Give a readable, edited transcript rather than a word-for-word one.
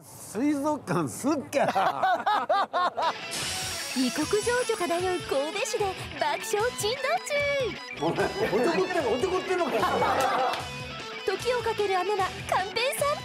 水族館すっきゃ異国情緒漂う神戸市で爆笑珍道中。 おてこってんのか。 時をかけるアメな寛平さん。